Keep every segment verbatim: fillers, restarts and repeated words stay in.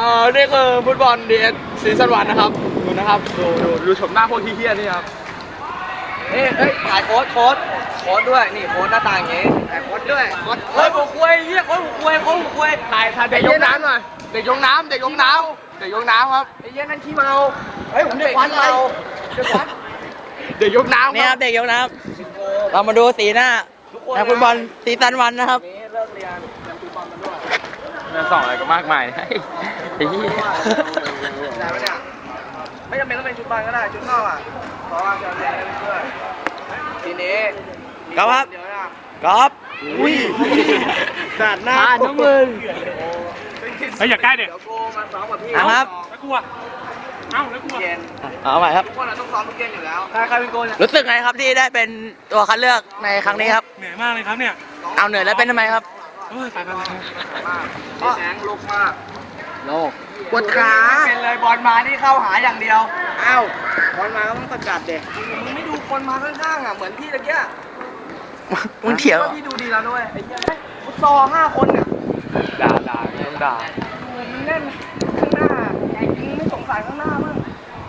อ่านี่คือฟุตบอลดีเอสซีซั่นวันนะครับดูนะครับดูดูดูชมหน้าพวกที่เฮี้ยนี่ครับเอ้ยเอ้ยถ่ายโค้ดโค้ดโค้ดด้วยนี่โค้ดหน้าตาอย่างงี้ถ่ายโค้ดด้วยโค้ดโค้ดหัวคุยเฮียโค้ดหัวคุยโค้ดหัวคุยถ่ายถ่ายเด็กยกน้ำหน่อยเด็กยกน้ำเด็กยกน้ำเด็กยกน้ำครับไอ้เหี้ยนั่นขี้เมาเฮ้ยผมเด็กขี้เมาเด็กวัดเด็กยกน้ำนี่ครับเด็กยกน้ำเรามาดูสีหน้านักฟุตบอลซีซั่นวันนะครับนี่เลิกเรียนเรียนฟุตบอลมาด้วยเนี่ยส่องอะไรก็มากมายไอ้เหี้ยได้ไหมเนี่ยไม่จำเป็นต้องเป็นชุดบอลก็ได้ชุดนอกอ่ะเพราะว่าจะเรียนได้เพื่อนทีนี้ครับครับเดี๋ยวนะกอล์ฟอุ้ยสาดหน้าน้องมึงเฮ้ยอย่าใกล้ดิเดี๋ยวกูมาซ้อมกับพี่นะครับแล้วกลัว เอ้าแล้วกลัวเย็นเอาใหม่ครับทุกคนต้องซ้อมทุกเกมอยู่แล้วใครใครเป็นโกนรู้สึกไงครับที่ได้เป็นตัวคัดเลือกในครั้งนี้ครับเหนื่อยมากเลยครับเนี่ยเอาเหนื่อยแล้วเป็นทำไมครับเฮ้ยไปไปไปมากพี่แสงลุกมากโลกปวดขาเป็นเลยบอลมานี่เข้าหาอย่างเดียวอ้าวบอลมาก็ต้องสกัดเด็กมึงไม่ดูคนมาข้างๆอ่ะเหมือนพี่ตะเกียมึงเถียงพี่ดูดีแล้วด้วยไอ้เหี้ยฟุตซอลห้าคนเนี่ยด่าด่าเรื่องด่ามันแน่นข้างหน้ามึงไม่สงสัยข้างหน้ามั้ง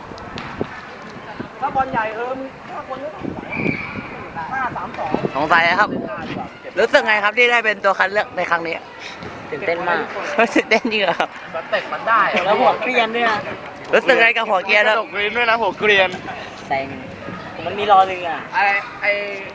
ถ้าบอลใหญ่เออมึงห้าคนไม่ต้องสงสัยห้าสามสองสงสัยครับ รู้สึกไงครับที่ได้เป็นตัวคัดเลือกในครั้งนี้ตื่นเต้นมากตื่นเต้นจริงเหรอครับสเต็ปมันได้แล้วหัวเกรียนเนี่ยรู้สึกไงกับหัวเกรียนครับตกเรียนด้วยนะหัวเกรียนแซงมันมีรอหนึ่งอ่ะไอ้ไอ้